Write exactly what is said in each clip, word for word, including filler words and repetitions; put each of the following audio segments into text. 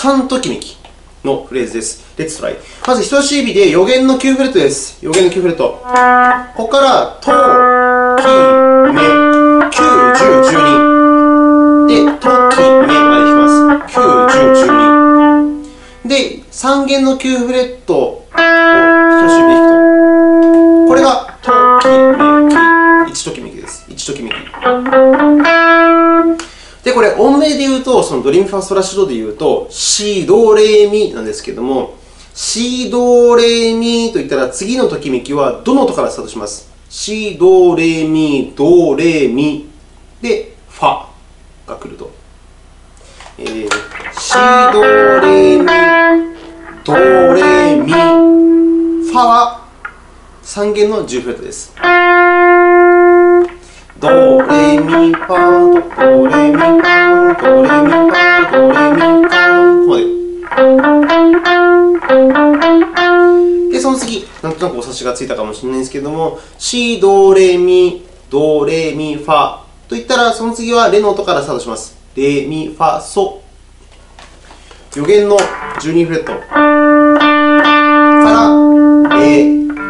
さんときめきのフレーズです。レッツトライ。まず人差し指で予言のきゅうフレットです。予言のきゅうフレット。ここから、と、き、め、きゅう、じゅう、じゅうに。で、と、き、めまで弾きます。きゅう、じゅう、じゅうに。で、さん弦のきゅうフレットを人差し指で弾くと。これが、と、き、め、き。いちときめきです。いちときめき。で、これ、音名で言うと、そのドリームファーストラッシュドで言うと、シ、ド、レ、ミなんですけれども、シ、ド、レ、ミといったら、次のときめきはどの音からスタートします。シ、ド、レ、ミ、ド、レ、ミで、ファが来ると。えー、シ、ド、レ、ミ、ド、レ、ミ、ファはさん弦のじゅうフレットです。ド、レ、ミ、ファ、ド、レ、ミ、ファ、ド、レ、ミ、ファ、ド、レ、ミ、ファ、ここまで。で、その次、なんとなくお察しがついたかもしれないんですけれども、シ、ド、レ、ミ、ド、レ、ミ、ファといったら、その次はレの音からスタートします。レ、ミ、ファ、ソ。予言のじゅうにフレットから、レ、ミ、フ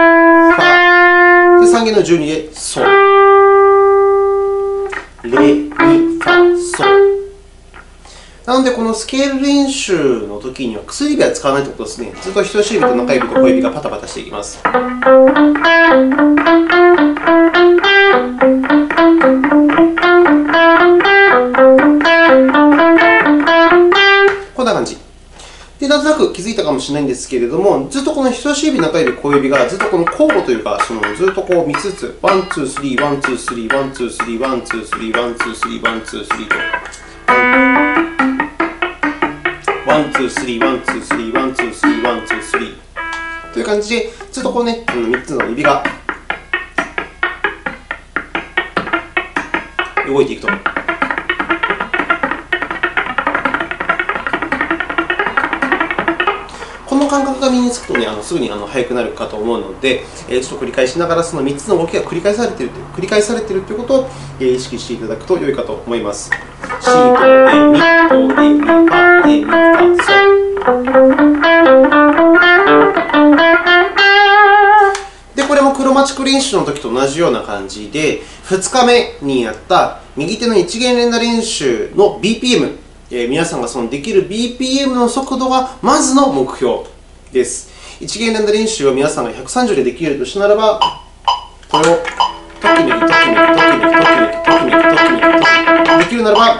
ァ。で、さん弦のじゅうにで、ソ。レ、ミ、ファ、ソ。なので、このスケール練習のときには薬指は使わないということですね。ずっと人差し指と中指と小指がパタパタしていきます。こんな感じ。で、なんとなく気づいたかもしれないんですけれども、ずっとこの人差し指、中指、小指がずっとこの交互というか、そのずっとこうみっつずつ、ワン、ツー、スリー、ワン、ツー、スリー、ワン、ツー、スリー、ワン、ツー、スリー、ワン、ツー、スリー、ワン、ツー、スリーと。ワン、ツー、スリー、ワン、ツー、スリー、ワン、ツー、スリー、ワン、ツー、スリーという感じで、ずっとこうね、みっつの指が動いていくと。この感覚が身につくとね、あのすぐにあの速くなるかと思うので、えー、ちょっと繰り返しながら、そのみっつの動きが繰り返されているという、繰り返されているということを、えー、意識していただくと良いかと思います。シ、ド、レ、ミ、ド、レ、ミ、ファ、レ、ミ、ファ、ソ。で、これもクロマチック練習のときと同じような感じで、ふつかめにやった右手のいち弦連打練習の ビーピーエム、えー、皆さんがそのできる ビーピーエム の速度がまずの目標です。いち弦連打練習を皆さんがひゃくさんじゅうでできるとしたならば、これをトキメキ、トキメキ、トキメキ、トキメキ、トキメキ、トキメキ、トキメキ、できるならば、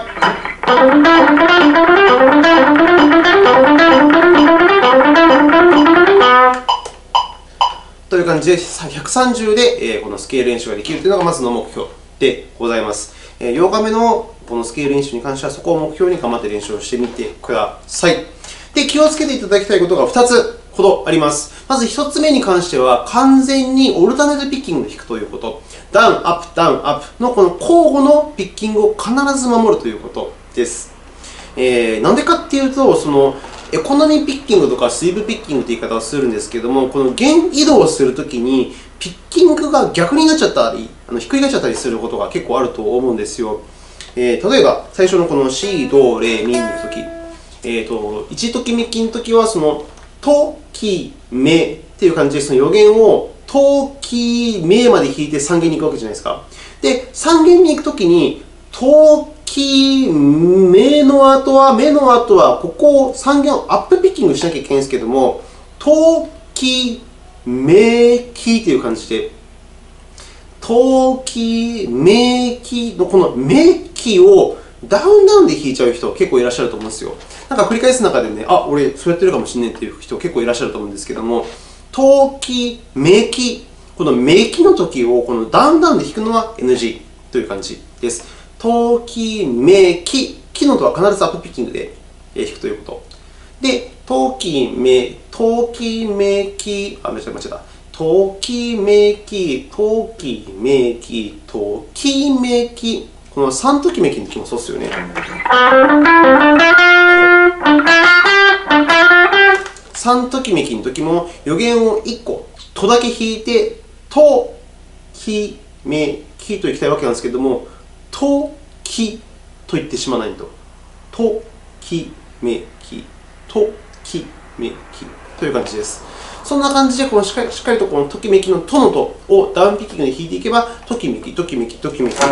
という感じで、ひゃくさんじゅうでこのスケール練習ができるというのがまずの目標でございます。ようかめのこのスケール練習に関しては、そこを目標に頑張って練習をしてみてください。で、気をつけていただきたいことがふたつほどあります。まずひとつめに関しては、完全にオルタネートピッキングで弾くということ。ダウン、アップ、ダウン、アップのこの交互のピッキングを必ず守るということです。えー、なんでかっていうと、そのエコノミーピッキングとかスイープピッキングという言い方をするんですけれども、この弦移動をするときに、ピッキングが逆になっちゃったり、あのひっくり返っちゃったりすることが結構あると思うんですよ。えー、例えば、最初のこのシ、ド、レ、ミに行くとき、えーと、いちときめきのときは、その、ときめっていう感じで、その予言をときめまで弾いてさん弦に行くわけじゃないですか。で、さん弦に行くときに、とき、目の後は、目の後は、ここをさんげんをアップピッキングしなきゃいけないんですけども、とき、めきという感じで、とき、めきのこのめきをダウンダウンで弾いちゃう人結構いらっしゃると思うんですよ。なんか繰り返す中でね、あ、俺そうやってるかもしれないっていう人結構いらっしゃると思うんですけども、とき、めき、このめきの時をこのダウンダウンで弾くのは エヌジー という感じです。とき、めき、きの音は必ずアップピッキングで弾くということ。で、ときめ、ときめき、あ、間違えました。ときめき、ときめき、ときめき。このさんときめきの時もそうですよね。さんときめきの時も予言をいっこ、とだけ弾いて、ときめきといきたいわけなんですけれども、ときと言ってしまわないと。ときめき、ときめきという感じです。そんな感じで、このしっかり、しっかりとこのときめきのとのとをダウンピッキングで弾いていけば、ときめき、ときめき、ときめき。う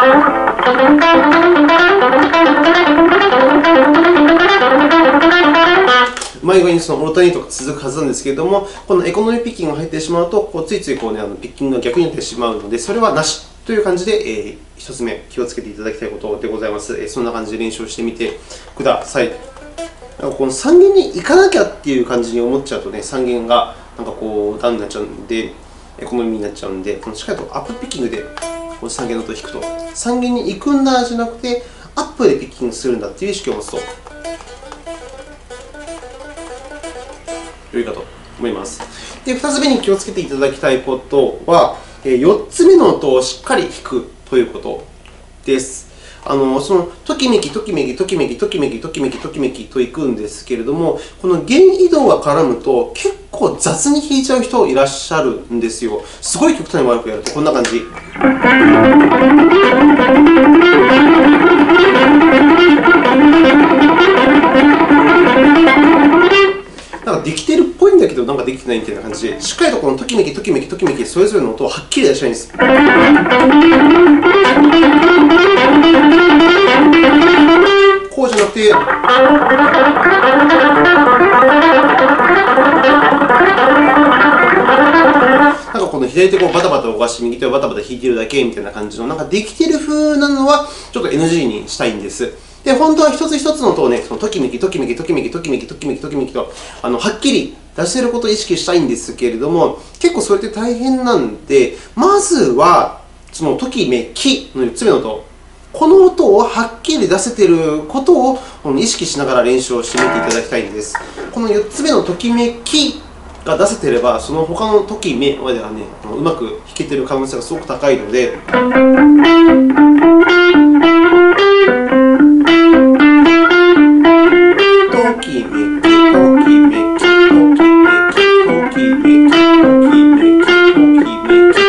まい具合にそのオルタネートが続くはずなんですけれども、このエコノミーピッキングが入ってしまうと、こうついついこう、ね、あのピッキングが逆になってしまうので、それはなしという感じで、えー、ひとつめ、気をつけていただきたいことでございます。えー、そんな感じで練習をしてみてください。このさんげんに行かなきゃっていう感じに思っちゃうとね、さんげんがなんかこうダウンになっちゃうんで、エコノミーになっちゃうんで、このしっかりとアップピッキングでこのさんげんの音を弾くと、さんげんに行くんだじゃなくて、アップでピッキングするんだっていう意識を持つと良いかと思います。で、ふたつめに気をつけていただきたいことは、よっつめの音をしっかり弾くということです。あのそのときめき、ときめき、ときめき、ときめき、ときめき、ときめきといくんですけれども、この弦移動が絡むと結構雑に弾いちゃう人いらっしゃるんですよ。すごい極端に悪くやるとこんな感じ。なんかできてるっぽいんだけど、なんかできてないみたいな感じで、しっかりとこのときめき、ときめき、ときめき、それぞれの音をはっきり出したいんです。こうじゃなくて、なんかこの左手をバタバタ動かして、右手をバタバタ弾いているだけみたいな感じの、なんかできてる風なのはちょっと エヌジー にしたいんです。で、本当は一つ一つの音をね、そのときめき、ときめき、ときめき、ときめき、ときめき、ときめきと、あのはっきり出せることを意識したいんですけれども、結構それって大変なんで、まずは、そのときめきのよっつめの音、この音をはっきり出せていることを意識しながら練習をしてみていただきたいんです。このよっつめのときめきが出せていれば、その他のときめまではね、うまく弾けている可能性がすごく高いので。ときめき、ときめき、ときめき、ときめき、ときめき、ときめき。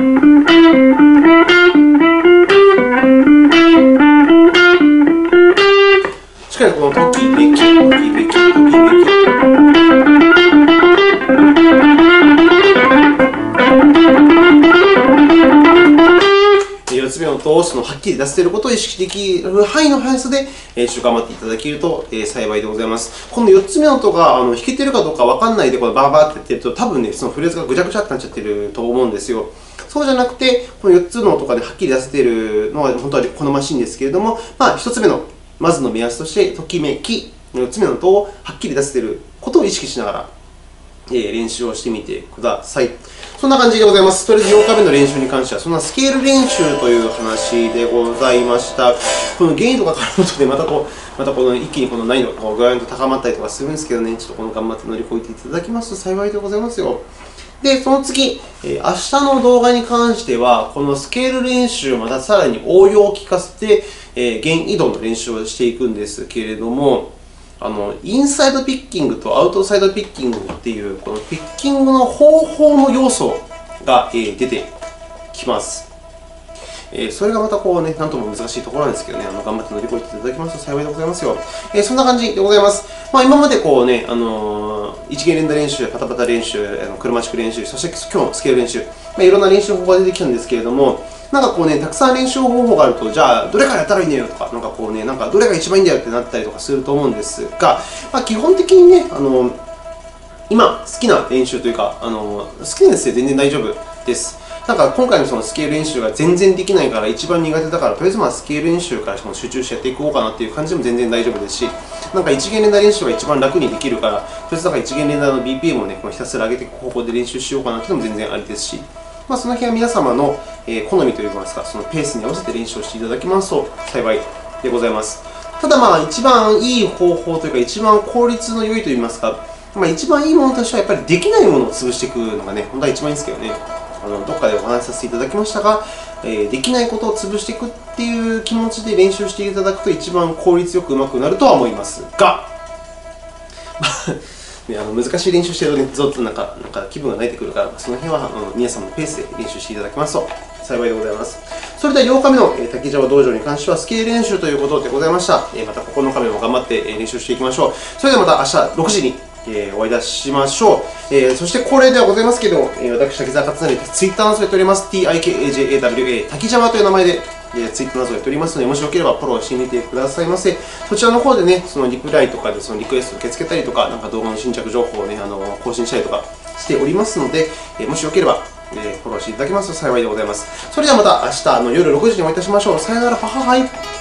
しっかりこのときめき、ときめき、ときめき。よっつめの音をそのはっきり出せていることを意識できる範囲の速さで練習頑張っていただけると幸いでございます。このよっつめの音があの弾けているかどうか分からないでこのバーバーってやってると、多分ね、そのフレーズがぐちゃぐちゃってなっちゃってると思うんですよ。そうじゃなくて、このよっつの音が、ね、はっきり出せているのは本当は好ましいんですけれども、まあ、ひとつめのまずの目安として、ときめきのよっつめの音をはっきり出せていることを意識しながら練習をしてみてください。そんな感じでございます。とりあえずようかめの練習に関しては、そんなスケール練習という話でございました。この弦とか絡むとね、またこう、またこの一気にこの難易度がぐわんと高まったりとかするんですけどね、ちょっとこの頑張って乗り越えていただきますと幸いでございますよ。で、その次、えー、明日の動画に関しては、このスケール練習をまたさらに応用を効かせて、えー、弦移動の練習をしていくんですけれども、あのインサイドピッキングとアウトサイドピッキングっていう、このピッキングの方法の要素が出てきます。 えー、それがまたこうね、なんとも難しいところなんですけどね、あの頑張って乗り越えていただきますと幸いでございますよ。えー、そんな感じでございます。まあ、今までこうね、あのー、一元連打練習、パタパタ練習、あの車軸練習、そして今日のスケール練習、まあ、いろんな練習方法が出てきたんですけれども、なんかこうね、たくさん練習方法があると、じゃあ、どれからやったらいいんだよとか、なんかこうね、なんかどれが一番いいんだよってなったりとかすると思うんですが、まあ、基本的にね、あのー、今、好きな練習というか、あのー、好きなやつで全然大丈夫です。なんか今回のそのスケール練習が全然できないから、一番苦手だから、とりあえずまあスケール練習から集中してやっていこうかなっていう感じでも全然大丈夫ですし、なんか一元連打練習が一番楽にできるから、とりあえずなんか一元連打の ビーピーエム をね、ひたすら上げていく方向で練習しようかなっていうのも全然ありですし、まあ、その辺は皆様の好みといいますか、そのペースに合わせて練習をしていただきますと幸いでございます。ただまあ、一番いい方法というか、一番効率の良いといいますか、まあ、一番いいものとしてはやっぱりできないものを潰していくのがね、本当は一番いいんですけどね。あのどっかでお話しさせていただきましたが、えー、できないことを潰していくっていう気持ちで練習していただくと一番効率よくうまくなるとは思いますが、ね、あの難しい練習してるとね、ずっとなんかなんか気分が泣いてくるから、その辺はあの皆様のペースで練習していただきますと幸いでございます。それではようかめの、えー、滝沢道場に関してはスケール練習ということでございました。えー、またここのかめも頑張って、えー、練習していきましょう。それではまた明日ろくじにえー、お会いいたしましょう。えー、そして恒例ではございますけど、えー、私、滝沢勝成、ツイッターなどをやっております。ティーアイケーエージェーエーダブリューエー、滝沢という名前で、えー、ツイッターなどをやっておりますので、もしよければフォローしてみてくださいませ。そちらの方でね、そのリプライとかでそのリクエストを受け付けたりとか、なんか動画の新着情報をね、あの更新したりとかしておりますので、えー、もしよければ、えー、フォローしていただけますと幸いでございます。それではまた明日の夜ろくじにお会いいたしましょう。さよなら、はははい。